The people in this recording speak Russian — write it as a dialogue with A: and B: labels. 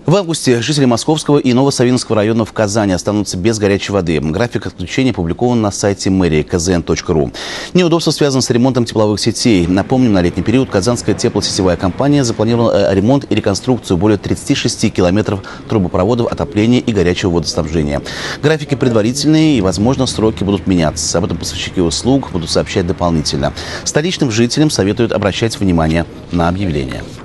A: В августе жители Московского и Новосавинского районов Казани останутся без горячей воды. График отключения опубликован на сайте мэрии kzn.ru. Неудобство связано с ремонтом тепловых сетей. Напомним, на летний период Казанская теплосетевая компания запланировала ремонт и реконструкцию более 36 километров трубопроводов отопления и горячего водоснабжения. Графики предварительные и, возможно, сроки будут меняться. Об этом поставщики услуг будут сообщать дополнительно. Столичным жителям советуют обращать внимание на объявления.